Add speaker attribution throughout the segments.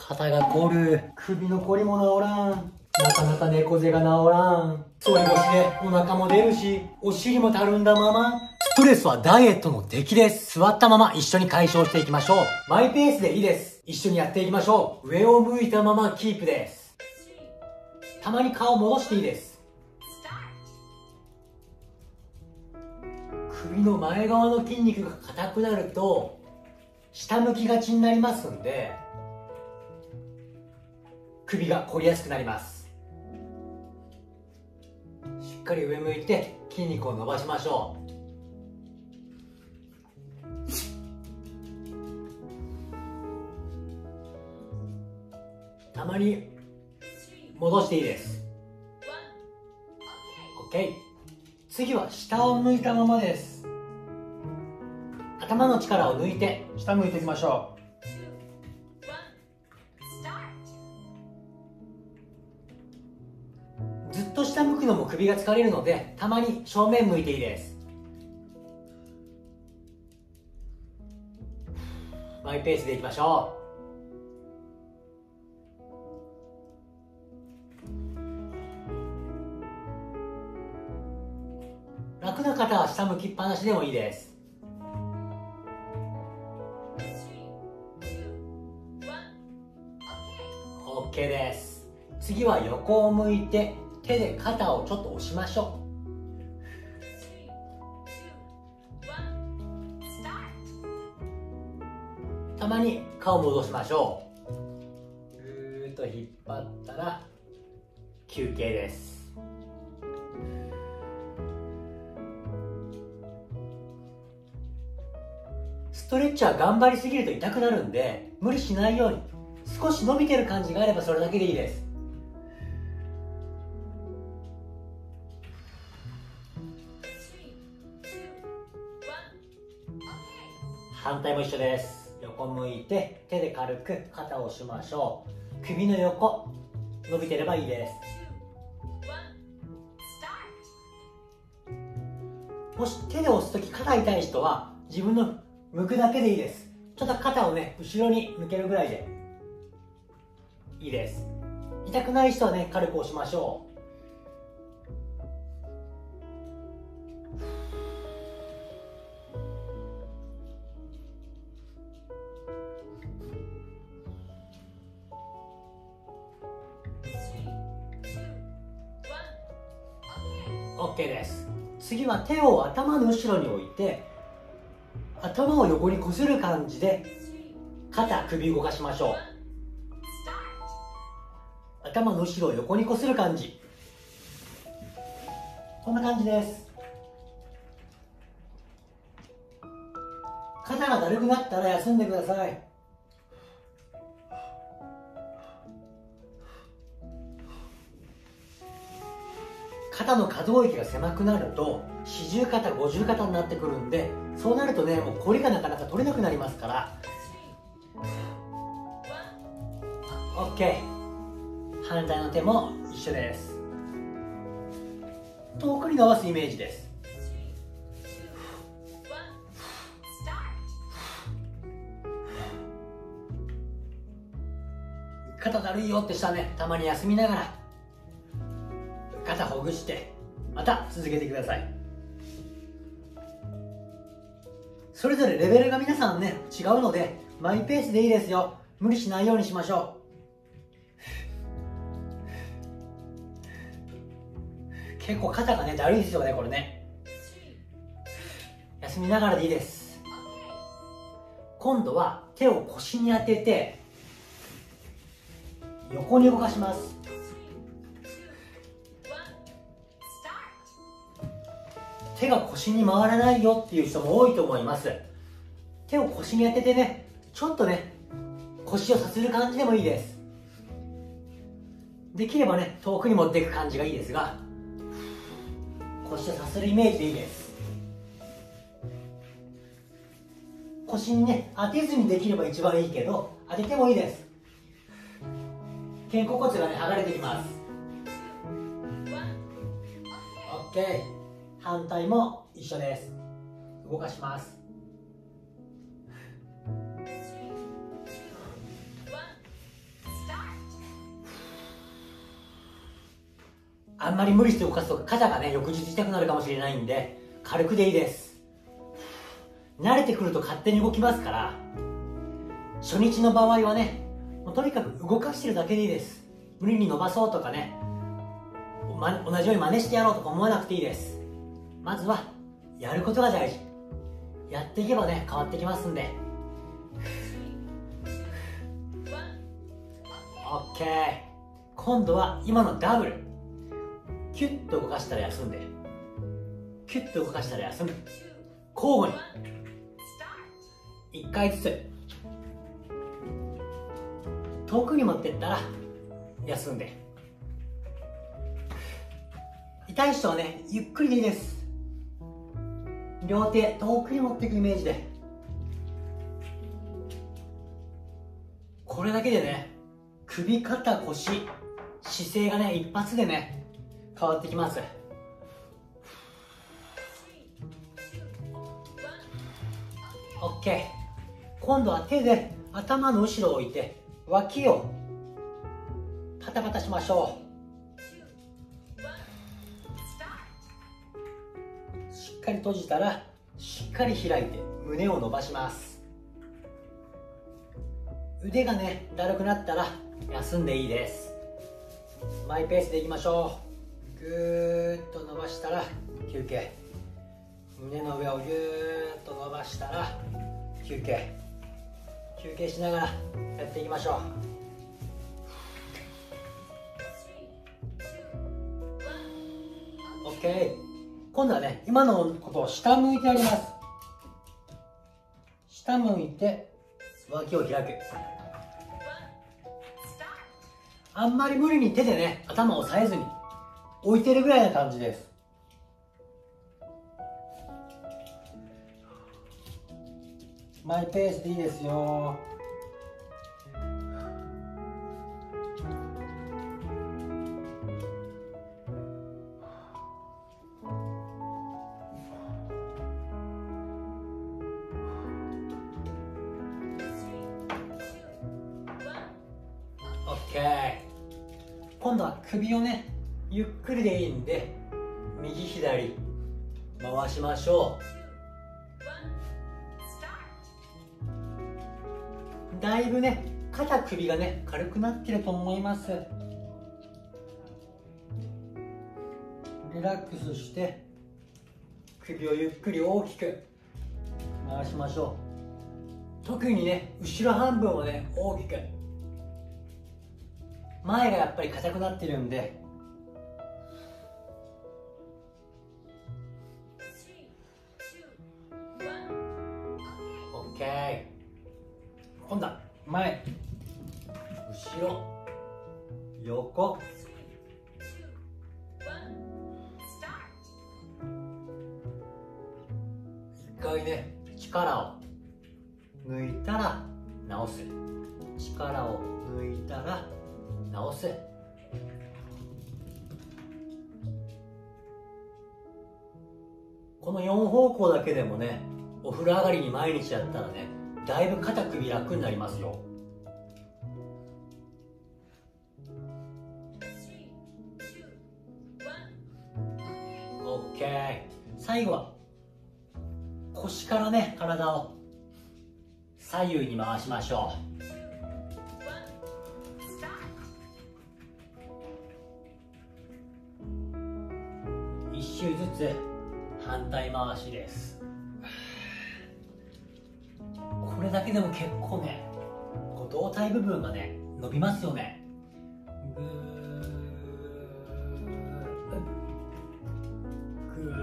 Speaker 1: 肩が凝る。首の凝りも治らん。なかなか猫背が治らん。反り腰でお腹も出るし、お尻もたるんだまま。ストレスはダイエットの敵です。座ったまま一緒に解消していきましょう。マイペースでいいです。一緒にやっていきましょう。上を向いたままキープです。たまに顔戻していいです。首の前側の筋肉が硬くなると下向きがちになりますんで、首が凝りやすくなります。しっかり上向いて筋肉を伸ばしましょう。たまに戻していいです。 OK。 次は下を向いたままです。頭の力を抜いて下向いていきましょう。ずっと下向くのも首が疲れるので、たまに正面向いていいです。マイペースでいきましょう。楽な方は下向きっぱなしでもいいです。OK です。次は横を向いて手で肩をちょっと押しましょう。たまに顔戻しましょう。ぐーっと引っ張ったら休憩です。ストレッチは頑張りすぎると痛くなるんで、無理しないように少し伸びてる感じがあればそれだけでいいです。反対も一緒です。横向いて手で軽く肩を押しましょう。首の横伸びてればいいです。もし手で押すとき肩痛い人は自分の向くだけでいいです。ちょっと肩をね後ろに向けるぐらいでいいです。痛くない人はね軽く押しましょう。OK です。次は手を頭の後ろに置いて頭を横にこする感じで肩、首動かしましょう。頭の後ろを横にこする感じ、こんな感じです。肩がだるくなったら休んでください。肩の可動域が狭くなると四十肩、五十肩になってくるんで、そうなるとねもうこりがなかなか取れなくなりますから。 OK。 反対の手も一緒です。遠くに伸ばすイメージです。肩だるいよってしたね、たまに休みながら肩ほぐしてまた続けてください。それぞれレベルが皆さんね違うのでマイペースでいいですよ。無理しないようにしましょう。結構肩がねだるいですよねこれね。休みながらでいいです。今度は手を腰に当てて横に動かします。手が腰に回らないよっていう人も多いと思います。手を腰に当ててね、ちょっとね腰をさする感じでもいいです。できればね遠くに持っていく感じがいいですが、腰をさするイメージでいいです。腰にね当てずにできれば一番いいけど、当ててもいいです。肩甲骨がね剥がれてきます。 OK。 反対も一緒です。動かします。 あんまり無理して動かすと肩がね、翌日痛くなるかもしれないんで、軽くでいいです。慣れてくると勝手に動きますから、初日の場合はね、もうとにかく動かしてるだけでいいです。無理に伸ばそうとかね、同じように真似してやろうとか思わなくていいです。まずはやることが大事。やっていけばね、変わってきますんで。 OK。 今度は今のダブル、キュッと動かしたら休んで、キュッと動かしたら休む、交互に1回ずつ。遠くに持ってったら休んで、痛い人はね、ゆっくりでいいです。両手遠くに持っていくイメージで。これだけでね、首肩腰姿勢がね、一発でね、変わってきます。 OK。 今度は手で頭の後ろを置いて脇をパタパタしましょう。しっかり閉じたらしっかり開いて胸を伸ばします。腕がね、だるくなったら休んでいいです。マイペースでいきましょう。ぐーっと伸ばしたら休憩、胸の上をぎゅーっと伸ばしたら休憩、休憩しながらやっていきましょう。 OK。 今度はね、今のことを下向いてやります。下向いて脇を開く。あんまり無理に手でね、頭を押さえずに置いてるぐらいな感じです。マイペースでいいですよ。OK。 今度は首をね、ゆっくりでいいんで右左回しましょう。だいぶね、肩首がね、軽くなってると思います。リラックスして首をゆっくり大きく回しましょう。特にね、後ろ半分をね、大きく。前がやっぱり硬くなってるんで、OK。 今度は前後ろ横、一回ね、力を抜いたら直す、力を抜いたら直す。この4方向だけでもね、お風呂上がりに毎日やったらね、だいぶ肩首楽になりますよ。OK。 最後は腰からね、体を左右に回しましょう。一周ずつ反対回しです。これだけでも結構ね、こう胴体部分がね、伸びますよね。ぐーぐ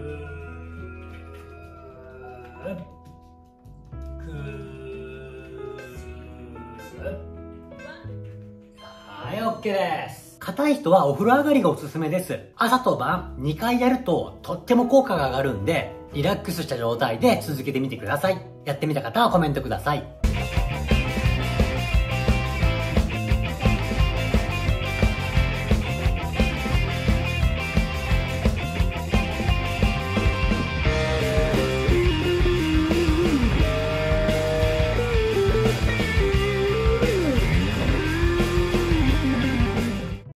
Speaker 1: ーぐー。はい、OK です。硬い人はお風呂上がりがおすすめです。朝と晩2回やるととっても効果が上がるんで、リラックスした状態で続けてみてください。やってみた方はコメントください。